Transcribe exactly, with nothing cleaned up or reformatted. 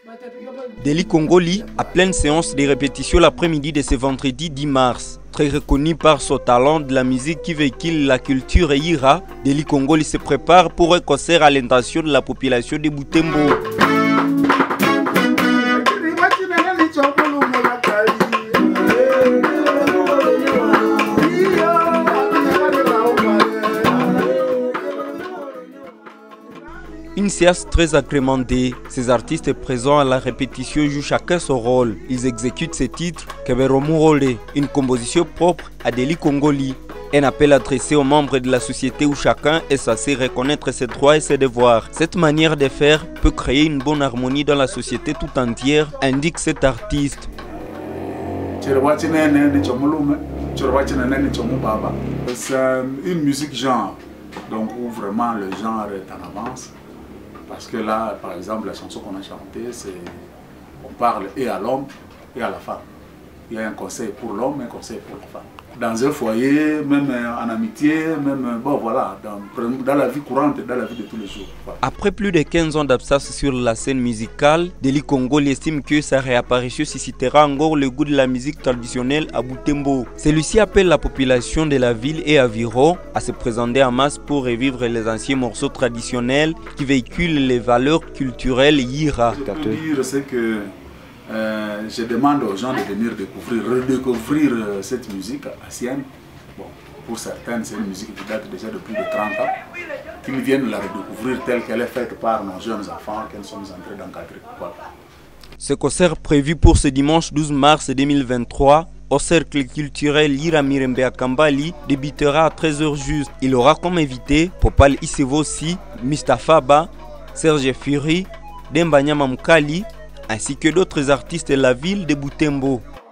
Deli Kongoli a pleine séance de répétition l'après-midi de ce vendredi dix mars. Très reconnu par son talent de la musique qui véhicule la culture Yira, Deli Kongoli se prépare pour un concert à l'intention de la population de Butembo. Une séance très agrémentée. Ces artistes présents à la répétition jouent chacun son rôle. Ils exécutent ces titres Keberomurole, une composition propre à Deli Kongoli. Un appel adressé aux membres de la société où chacun est censé reconnaître ses droits et ses devoirs. Cette manière de faire peut créer une bonne harmonie dans la société tout entière, indique cet artiste. C'est une musique genre, donc où vraiment le genre est en avance. Parce que là, par exemple, la chanson qu'on a chantée, c'est on parle et à l'homme et à la femme. Il y a un conseil pour l'homme et un conseil pour la femme. Dans un foyer, même en amitié, même bon voilà, dans, dans la vie courante, dans la vie de tous les jours. Voilà. Après plus de quinze ans d'absence sur la scène musicale, Deli Kongoli estime que sa réapparition suscitera encore le goût de la musique traditionnelle à Butembo. Celui-ci appelle la population de la ville et environ à se présenter en masse pour revivre les anciens morceaux traditionnels qui véhiculent les valeurs culturelles Yira. Ce que je peux dire, c'est que Euh, je demande aux gens de venir découvrir, redécouvrir euh, cette musique ancienne. Bon, pour certaines, c'est une musique qui date déjà de plus de trente ans. Qu'ils viennent la redécouvrir telle qu'elle est faite par nos jeunes enfants, qu'elles sont en train d'encadrer. Voilà. Ce concert prévu pour ce dimanche douze mars deux mille vingt-trois au cercle culturel Yira Mirembe à Kambali débutera à treize heures juste. Il aura comme invité Popal Isevossi, Mustapha Ba, Serge Fury, Dembanyama Mkali, ainsi que d'autres artistes de la ville de Butembo.